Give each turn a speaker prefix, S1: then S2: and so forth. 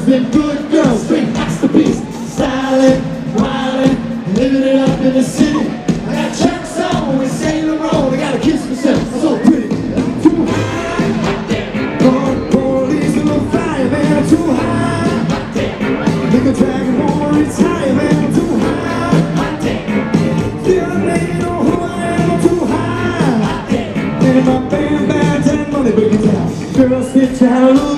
S1: been good girls, straight masterpiece, styling, wilding, living it up in the city. I got Chuck's on with Saint Laurent. I gotta kiss myself, I'm so pretty. I'm too high. Going police in the fire, man, I'm too high. Nigga dragon won't retire, man, I'm too high. Still they know who I am, I'm too high. In my band, bags and money, big guitar. Girls hit hallelujah.